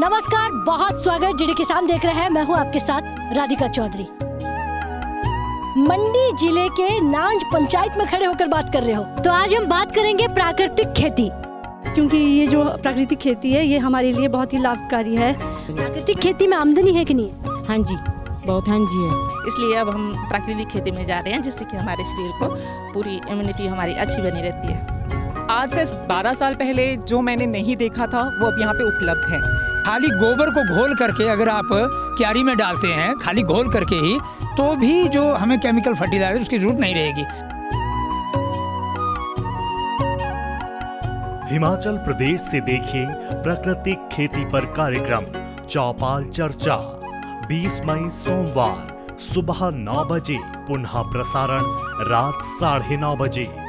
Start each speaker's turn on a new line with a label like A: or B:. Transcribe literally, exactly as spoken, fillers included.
A: नमस्कार, बहुत स्वागत। डीडी किसान देख रहे हैं, मैं हूं आपके साथ राधिका चौधरी। मंडी जिले के नांज पंचायत में खड़े होकर बात कर रहे हो, तो आज हम बात करेंगे प्राकृतिक खेती,
B: क्योंकि ये जो प्राकृतिक खेती है ये हमारे लिए बहुत ही लाभकारी है।
A: प्राकृतिक खेती में आमदनी है कि नहीं?
C: हाँ जी, बहुत हाँ जी है।
D: इसलिए अब हम प्राकृतिक खेती में जा रहे हैं, जिससे कि हमारे शरीर को पूरी इम्यूनिटी हमारी अच्छी बनी रहती है।
E: आज से बारह साल पहले जो मैंने नहीं देखा था वो अब यहाँ पे उपलब्ध है।
F: खाली गोबर को घोल करके अगर आप क्यारी में डालते हैं, खाली घोल करके ही, तो भी जो हमें केमिकल फर्टिलाइजर उसकी जरूरत नहीं रहेगी।
G: हिमाचल प्रदेश से देखिए प्राकृतिक खेती पर कार्यक्रम चौपाल चर्चा बीस मई सोमवार सुबह नौ बजे, पुनः प्रसारण रात साढ़े नौ बजे।